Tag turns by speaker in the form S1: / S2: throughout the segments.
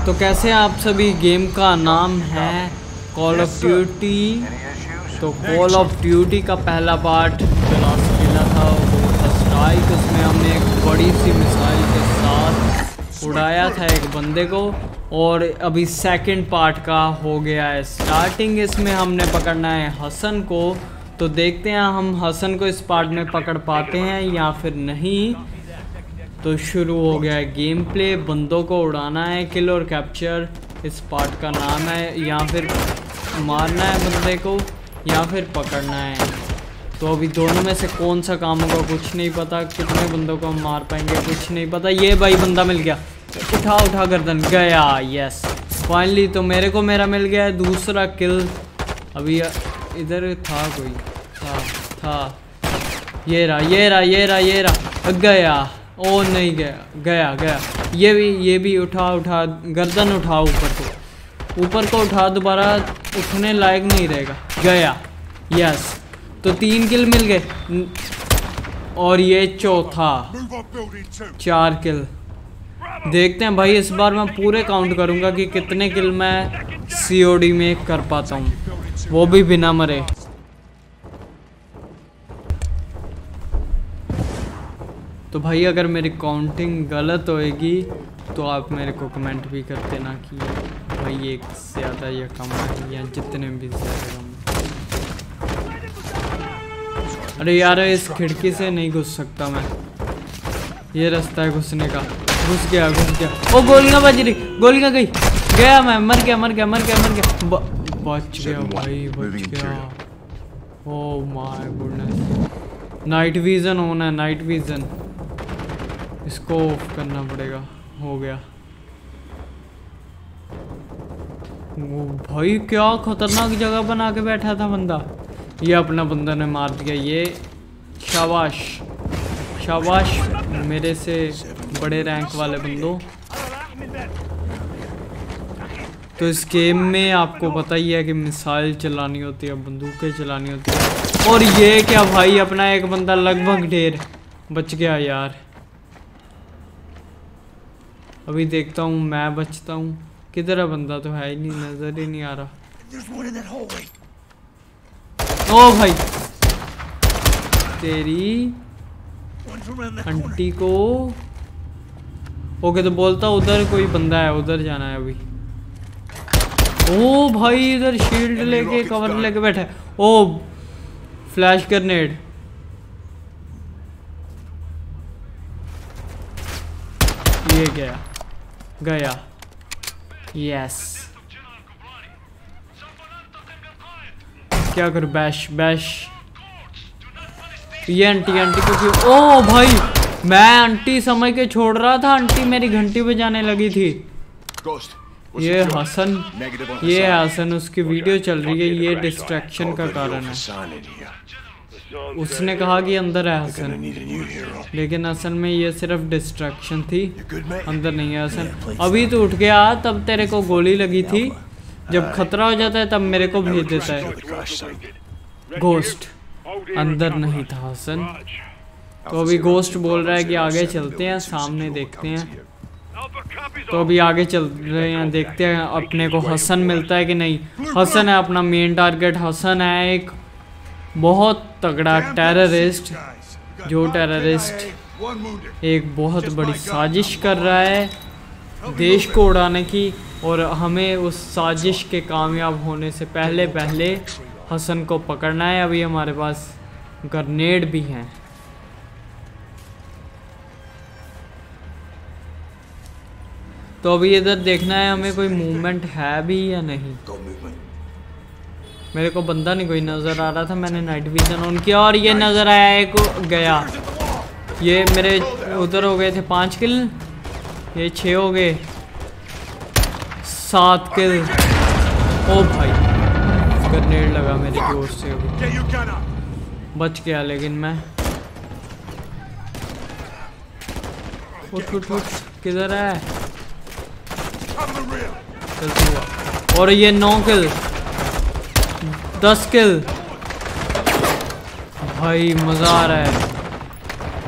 S1: तो कैसे आप सभी, गेम का नाम है कॉल ऑफ ड्यूटी। तो कॉल ऑफ ड्यूटी का पहला पार्ट जो लास्ट खेला था वो था स्ट्राइक। उसमें हमने एक बड़ी सी मिसाइल के साथ उड़ाया था एक बंदे को, और अभी सेकंड पार्ट का हो गया है स्टार्टिंग। इसमें हमने पकड़ना है हसन को। तो देखते हैं हम हसन को इस पार्ट में पकड़ पाते हैं या फिर नहीं। तो शुरू हो गया है गेम प्ले। बंदों को उड़ाना है, किल और कैप्चर इस पार्ट का नाम है। या फिर मारना है बंदे को या फिर पकड़ना है। तो अभी दोनों में से कौन सा काम होगा कुछ नहीं पता। कितने बंदों को हम मार पाएंगे कुछ नहीं पता। ये भाई बंदा मिल गया, उठा गर्दन गया। यस फाइनली तो मेरे को मेरा मिल गया है दूसरा किल। अभी इधर था कोई था ये रहा गया। ओ नहीं गया। ये भी उठा गर्दन उठा ऊपर को उठा, दोबारा उठने लायक नहीं रहेगा। गया। यस तो 3 किल मिल गए और ये चौथा 4 किल। देखते हैं भाई, इस बार मैं पूरे काउंट करूंगा कि कितने किल मैं COD में कर पाता हूँ, वो भी बिना मरे। तो भाई अगर मेरी काउंटिंग गलत होएगी तो आप मेरे को कमेंट भी कर देना कि भाई एक ज़्यादा या कम है, या जितने भी ज़्यादा कम। अरे यार इस खिड़की से नहीं घुस सकता मैं, ये रास्ता है घुसने का। घुस गया। ओ गोलियां बज रही, गोलियां गई। गया मैं, मर गया। बच गया भाई, बच गया। Oh my goodness. Night vision होना है, नाइट विजन इसको ऑफ करना पड़ेगा। हो गया। वो भाई क्या खतरनाक जगह बना के बैठा था बंदा। ये अपना बंदा ने मार दिया। ये शाबाश मेरे से बड़े रैंक वाले बंदों। तो इस गेम में आपको पता ही है कि मिसाइल चलानी होती है, बंदूकें चलानी होती है। और ये क्या भाई, अपना एक बंदा लगभग ढेर बच गया यार। अभी देखता हूँ मैं बचता हूँ किधर है। बंदा तो है ही नहीं, नजर ही नहीं आ रहा। ओ भाई तेरी आंटी को। ओके तो बोलता उधर कोई बंदा है, उधर जाना है अभी। ओ भाई इधर शील्ड लेके कवर लेके बैठा है। Oh flash grenade. ये गया। यस क्या कर, बैश। ये आंटी को क्यों? ओ भाई मैं आंटी समझ के छोड़ रहा था, आंटी मेरी घंटी बजाने लगी थी। ये हसन उसकी वीडियो चल रही है, ये डिस्ट्रैक्शन का कारण है। उसने कहा कि अंदर है हसन, लेकिन असल में ये सिर्फ डिस्ट्रैक्शन थी, अंदर नहीं है हसन। अभी तो उठ गया, तब तेरे को गोली लगी थी। जब खतरा हो जाता है तब मेरे को भेज देता है। घोस्ट अंदर नहीं था हसन। तो अभी घोस्ट बोल रहा है कि आगे चलते हैं, सामने देखते हैं। तो अभी आगे चल रहे हैं, देखते हैं अपने को हसन मिलता है कि नहीं। हसन है अपना मेन टारगेट। हसन है एक बहुत तगड़ा टेररिस्ट, जो टेररिस्ट एक बहुत बड़ी साजिश कर रहा है देश को उड़ाने की, और हमें उस साजिश के कामयाब होने से पहले हसन को पकड़ना है। अभी हमारे पास ग्रेनेड भी हैं। तो अभी इधर देखना है हमें कोई मूवमेंट है भी या नहीं। मेरे को बंदा नहीं कोई नज़र आ रहा था, मैंने नाइट विजन ऑन किया और ये नज़र आया एक गया। ये मेरे उधर हो गए थे 5 किल, ये 6 हो गए, 7 किल। ओ भाई ग्रेनेड लगा मेरे की ओर से, बच गया लेकिन मैं। उठ किधर है? और ये 9 किल, 10 किल। भाई मजा आ रहा है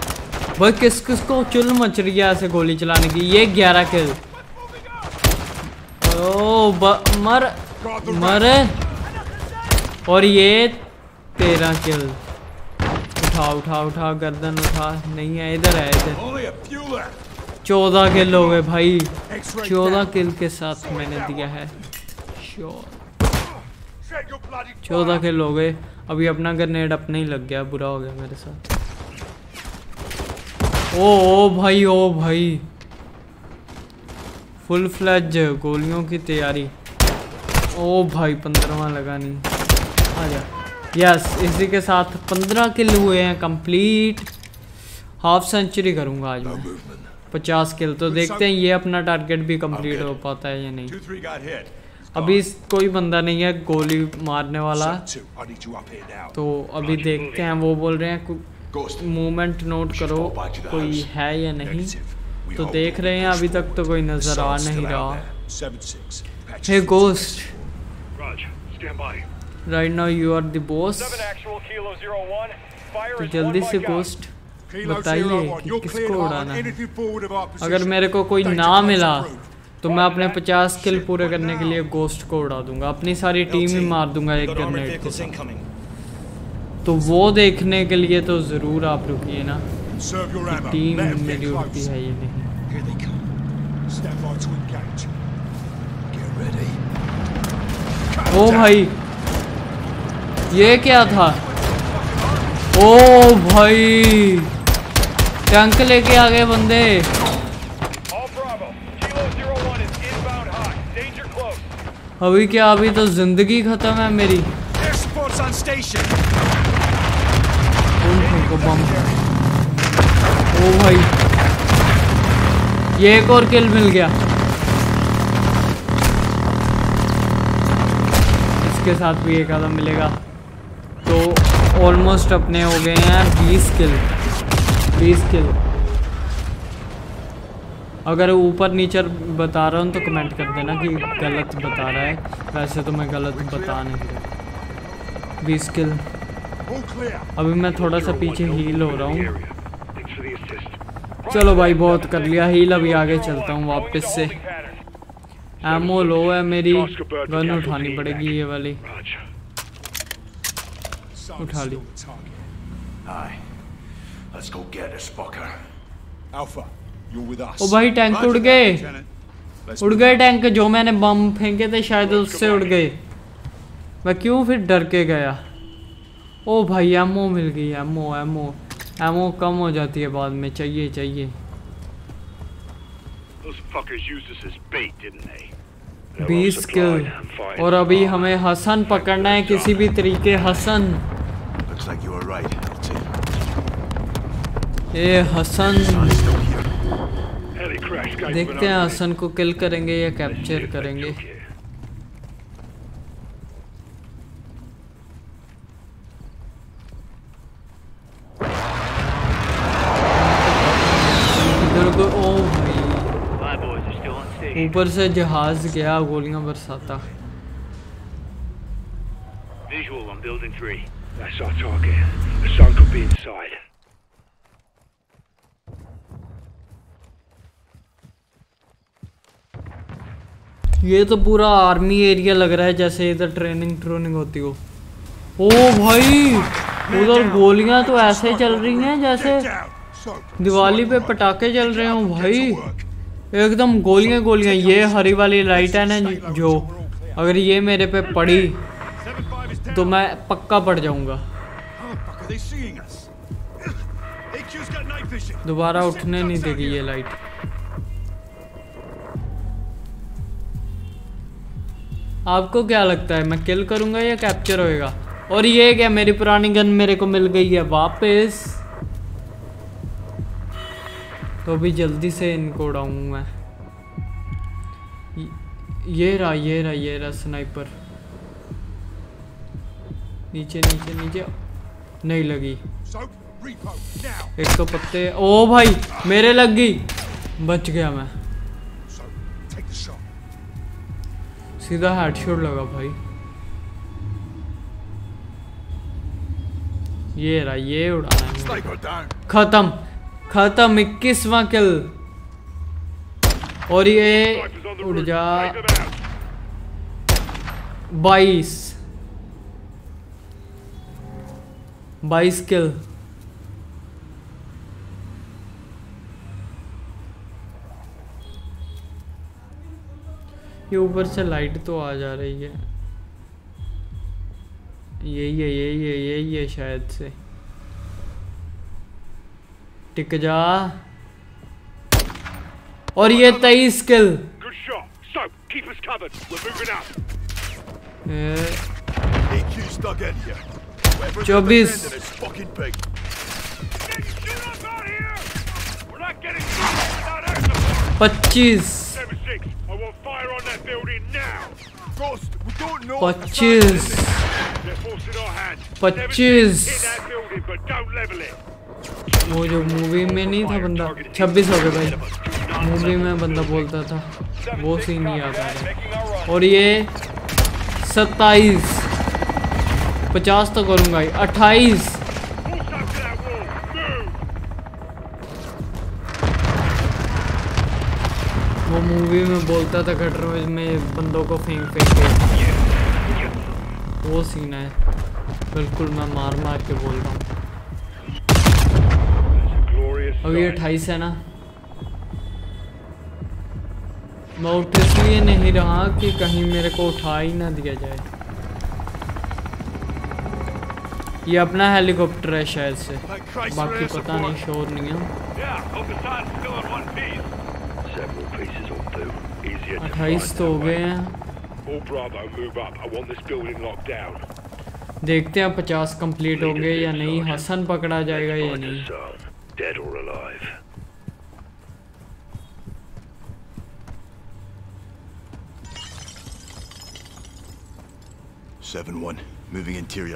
S1: भाई। किस को चुल मच रही है ऐसे गोली चलाने की। ये 11 किल। मर मर। और ये 13 किल। उठा उठा उठा गर्दन उठा। नहीं है, इधर है इधर। 14 किल हो गए भाई। 14 किल के साथ मैंने दिया है। 14 किल हो गए। अभी अपना ग्रेनेड अपने ही लग गया, बुरा हो गया मेरे साथ। ओ भाई, ओ भाई, फुल फ्लैज गोलियों की तैयारी। ओ भाई 15वां लगा नहीं। आ जा। यस, इसी के साथ 15 किल हुए हैं कंप्लीट। हाफ सेंचुरी करूंगा आज मैं। 50 किल। तो देखते हैं ये अपना टारगेट भी कंप्लीट हो पाता है या नहीं। अभी कोई बंदा नहीं है गोली मारने वाला, तो अभी देखते हैं। वो बोल रहे हैं मूवमेंट नोट करो, कोई है या नहीं। तो देख रहे हैं, अभी तक तो कोई नजर आ नहीं रहा। Hey ghost, right now you are the boss. तो जल्दी से गोस्ट बताइए कि किसको उड़ाना है। अगर मेरे को कोई ना मिला तो मैं अपने 50 किल पूरे करने के लिए गोस्ट को उड़ा दूंगा। अपनी सारी टीम ही मार दूंगा एक ग्रेनेड के साथ। तो वो देखने के लिए तो ज़रूर आप रुकिए ना कि टीम मेरी उड़ती है ये नहीं। ओ भाई, ये क्या था? ओ भाई, टैंक लेके आ गए बंदे। अभी क्या, अभी तो जिंदगी खत्म है मेरी। ओ भाई, ये एक और किल मिल गया। इसके साथ भी एक आधा मिलेगा। तो ऑलमोस्ट अपने हो गए हैं 20 किल। 20 किल। अगर ऊपर नीचे बता रहा हूँ तो कमेंट कर देना कि गलत बता रहा है। वैसे तो मैं गलत बता नहीं रहा। 20 किल। अभी मैं थोड़ा सा पीछे हील हो रहा हूँ। चलो भाई, बहुत कर लिया हील। अभी आगे चलता हूँ वापस से। एमओ लो है मेरी, गन उठानी पड़ेगी ये वाली। उठा ली। ओ भाई, टैंक उड़ गए। उड़ गए टैंक। जो मैंने बम फेंके थे शायद उससे उड़ गए। मैं क्यों फिर डर के गया। ओ भाई, एमओ मिल गई। एमओ एमओ एमओ कम हो जाती है बाद में। चाहिए चाहिए। 20 किल। और अभी हमें हसन पकड़ना है किसी भी तरीके। हसन, ए हसन। देखते हैं हसन को किल करेंगे या कैप्चर करेंगे। ओ भाई, ऊपर से जहाज गया गोलियां बरसाता। ये तो पूरा आर्मी एरिया लग रहा है, जैसे इधर ट्रेनिंग होती हो। ओ भाई, उधर गोलियां तो ऐसे चल रही हैं जैसे दिवाली पे पटाखे चल रहे हो भाई। एकदम गोलियां गोलियां। ये हरी वाली लाइट है ना जो, अगर ये मेरे पे पड़ी तो मैं पक्का पड़ जाऊंगा। दोबारा उठने नहीं देगी ये लाइट। आपको क्या लगता है, मैं किल करूंगा या कैप्चर होएगा? और ये क्या, मेरी पुरानी गन मेरे को मिल गई है वापस। तो अभी जल्दी से इनको उड़ाऊं मैं। ये रहा स्नाइपर। नीचे नीचे नीचे। नहीं लगी। एक तो पत्ते। ओ भाई, मेरे लग गई। बच गया मैं। सीधा हेडशॉट लगा भाई। ये रहा, ये उड़ाना है। खत्म खत्म। 21वां किल। और ये उड़ जा। 22 किल। ये ऊपर से लाइट तो आ जा रही है, यही है शायद से। टिक जा। और ये 23 किल। 24 25 25 वो जो मूवी में नहीं था बंदा, 26 हो गए भाई। मूवी में बंदा बोलता था वो सीन नहीं आता है। और ये 27 50 तो करूंगा ही। 28 वो मूवी में बोलता था गटर में बंदों को फेंक के, वो सीन है। बिल्कुल मैं मार मार के बोल रहा हूँ। अब ये 28 है ना। मैं उठ इसलिए नहीं रहा कि कहीं मेरे को उठा ही ना दिया जाए। ये अपना हेलीकॉप्टर है शायद से, बाकी पता नहीं, शोर नहीं है। 28 तो हो गए हैं। देखते हैं 50 कंप्लीट हो गए या नहीं, हसन पकड़ा जाएगा या नहीं।
S2: Dead or alive. Seven one, moving interior.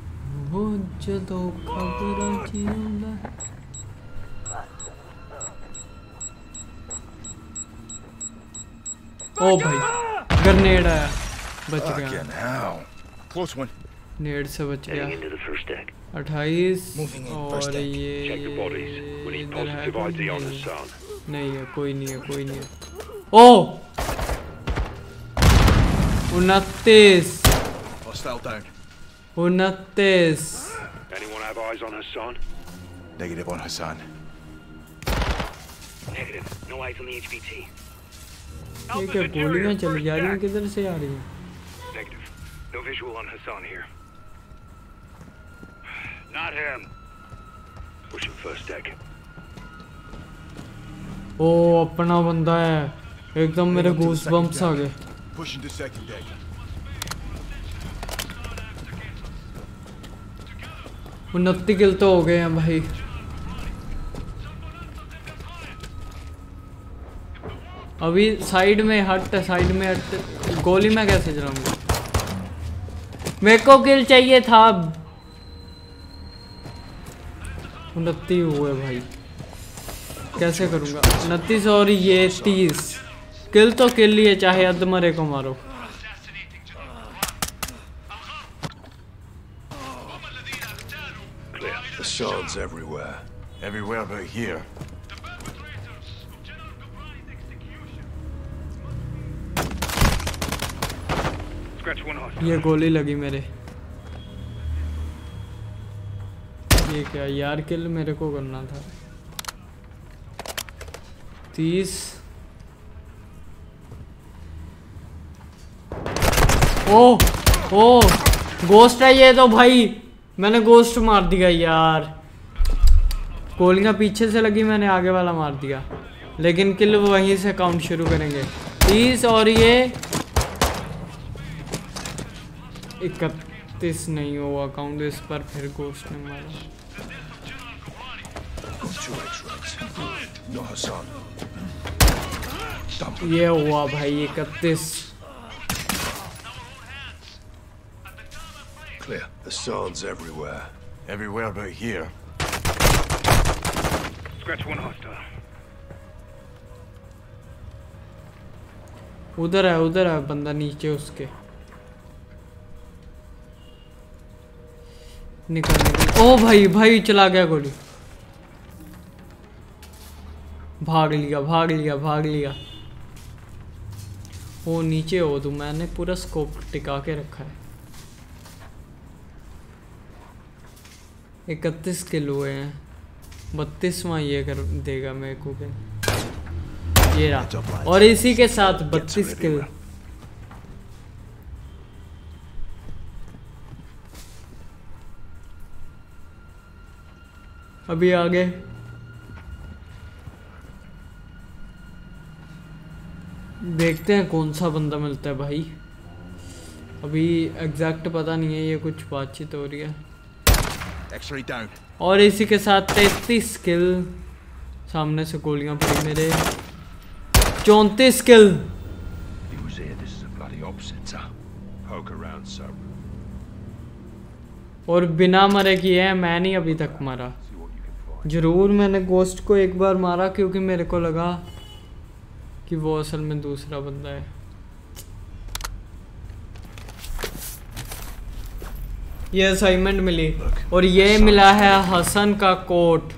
S1: ओ भाई ग्रेनेड आया, बच गया।
S2: Close one.
S1: नेड से बच गया। 28 और ये इधर है, नहीं है, कोई नहीं है, कोई नहीं है। ओ 29 29
S2: Anyone have eyes on Hassan? Negative on Hassan. Negative. No eyes on the HVT.
S1: ये क्या गोलियां चली जा रही हैं, किधर से आ रही हैं?
S2: Negative. No visual on Hassan here. Not him. Pushing first deck.
S1: ओ अपना बंदा है, एकदम मेरे गूस बम्प्स आ गए।
S2: Pushing to second deck.
S1: 29 किल तो हो गए हैं भाई। अभी साइड में हट, साइड में हट। गोली मैं कैसे चलाऊंगा? मेरे को किल चाहिए था। 29 हुए भाई, कैसे करूंगा? 29 और ये 30 किल तो किल लिए, चाहे अधमरे को मारो।
S2: Assaults everywhere. Everywhere but here.
S1: ये गोली लगी मेरे। ये क्या यार, किल मेरे को करना था। 30 ओ गोस्ट है ये तो भाई। मैंने गोस्ट मार दिया यार। गोलियां पीछे से लगी, मैंने आगे वाला मार दिया, लेकिन किल वहीं से काउंट शुरू करेंगे। 30 और ये 31 नहीं हुआ काउंट इस पर, फिर गोस्ट ने मारा। ये हुआ भाई 31।
S2: Clear. Assaults everywhere. Everywhere but here. Scratch one hostile.
S1: उधर है बंदा नीचे उसके। निकल। ओ भाई चला गया गोली। भाग लिया। वो नीचे हो तुम, मैंने पूरा स्कोप टिका के रखा है। 31 किल हुए हैं, 32वां ये कर देगा मेरे को क्या, ये रहा। और इसी के साथ 32 किल। अभी आगे देखते हैं कौन सा बंदा मिलता है भाई। अभी एग्जैक्ट पता नहीं है, ये कुछ बातचीत हो रही है। और इसी के साथ 33 किल। सामने से गोलियां पड़ी मेरे। 34 किल। और बिना मरे किए हैं, मैं नहीं अभी तक मरा। जरूर मैंने गोस्ट को एक बार मारा क्योंकि मेरे को लगा कि वो असल में दूसरा बंदा है। ये असाइनमेंट मिली और ये मिला है हसन का कोट।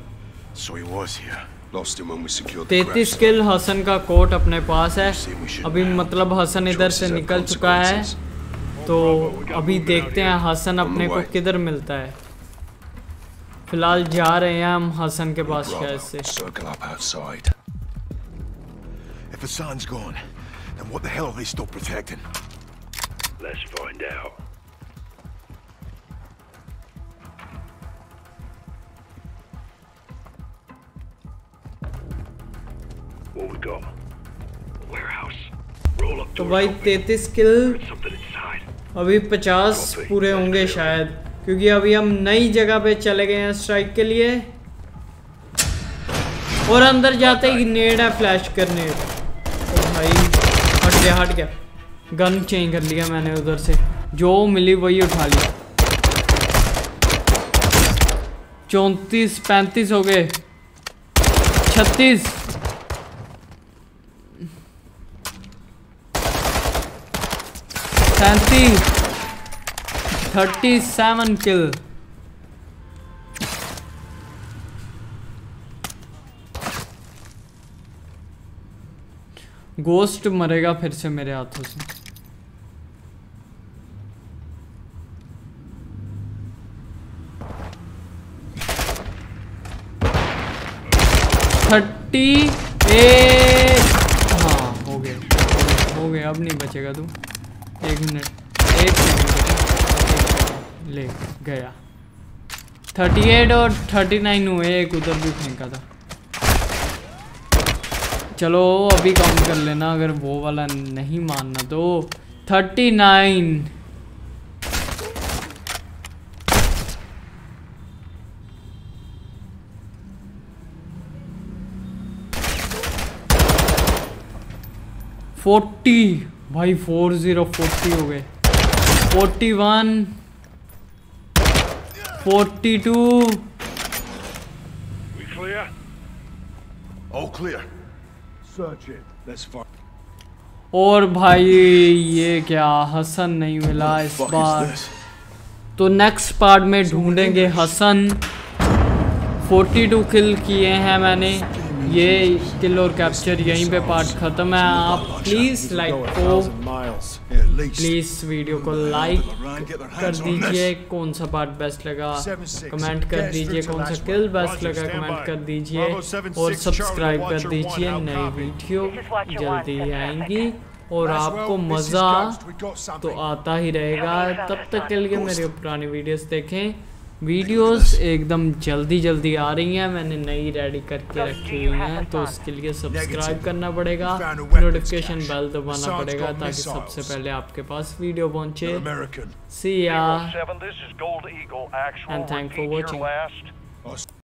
S1: 33 किल हसन का कोट अपने पास है। अभी मतलब हसन इधर से निकल चुका है, तो अभी देखते हैं हसन अपने को किधर मिलता है। फिलहाल जा रहे हैं हम हसन के पास शायद से।
S2: If Hassan's gone, then what the hell are they still protecting? Let's find out. What we got? Warehouse. Roll up.
S1: तो भाई 33 किल, अभी 50 पूरे होंगे शायद, क्योंकि अभी हम नई जगह पे चले गए हैं स्ट्राइक के लिए। और अंदर जाते ही नेड है, फ्लैश करने। भाई हट गया। गन चेंज कर लिया मैंने, उधर से जो मिली वही उठा लिया। 34 35 हो गए, 36 37 37 किल। गोस्ट मरेगा फिर से मेरे हाथों से। हाँ हो गया, अब नहीं बचेगा तू। 1 मिनट, 1 सेकंड ले गया। 38 और 39 हुए, एक उधर भी फेंका था। चलो अभी काउंट कर लेना, अगर वो वाला नहीं मानना तो 39। भाई 40 हो गए। 41 42।
S2: We clear? All clear.
S1: और भाई ये क्या, हसन नहीं मिला इस बार, तो नेक्स्ट पार्ट में ढूंढेंगे हसन। 42 किल किए हैं मैंने। ये किल और कैप्चर यहीं पे पार्ट ख़त्म है। आप प्लीज़ वीडियो को लाइक कर दीजिए। कौन सा पार्ट बेस्ट लगा कमेंट कर दीजिए, कौन सा किल बेस्ट लगा कमेंट कर दीजिए, और सब्सक्राइब कर दीजिए। नई वीडियो जल्दी आएंगी और आपको मज़ा तो आता ही रहेगा। तब तक के लिए मेरी पुरानी वीडियोस देखें। वीडियोस एकदम जल्दी आ रही हैं, मैंने नई रेडी करके रखी हुई हैं, तो उसके लिए सब्सक्राइब करना पड़ेगा, नोटिफिकेशन बेल दबाना पड़ेगा ताकि सबसे पहले आपके पास वीडियो पहुंचे। See ya and thanks for watching.